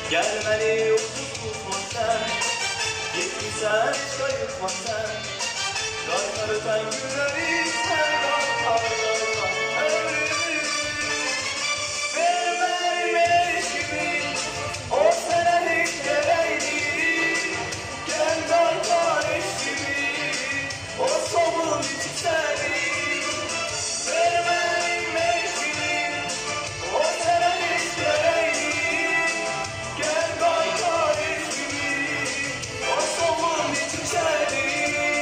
Gelmeli ucuz tutma sen, gitmişsen hiç kayıtma sen. Karlar öten günleri sen karlarla ömrümü. Vermeli eşimi, o sene hiç geleydi. Gel karlar eşimi, o somun içi seni. Vermeli eşimi, o sene hiç geleydi. Gel karlar eşimi, o somun içi seni.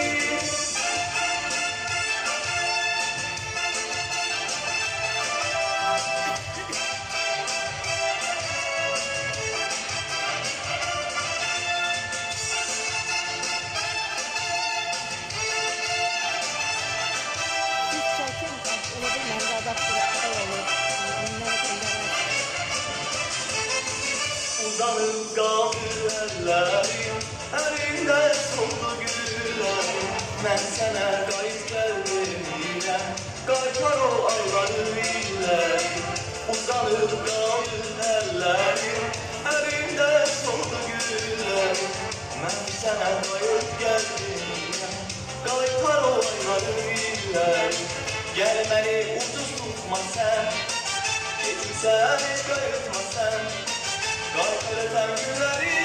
Uzanıp kaldı ellerim, elinde soldu güllerim. Ben sana kayıp geldim yine, kaytar o ayları illerim. Uzanıp kaldı ellerim, elinde soldu güllerim. Ben sana kayıp geldim yine, kaytar o ayları illerim. Gelmeli ucuz tutma sen, geçmişsen hiç kayıtma sen. Karlar öten günleri